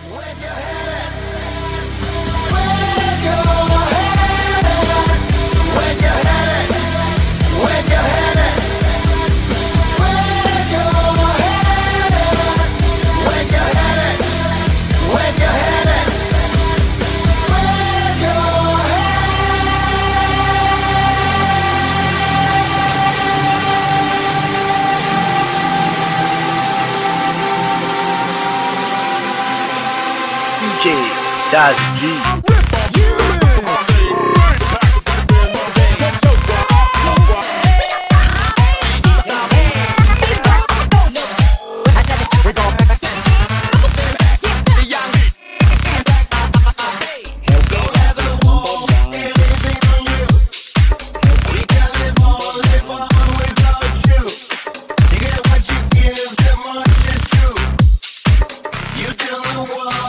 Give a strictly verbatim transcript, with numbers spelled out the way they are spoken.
Where's your head? Where's your head? Where's your head? Where's your head? Where's your head? Where's your head? Where's your head? Where's your D J Das G. world.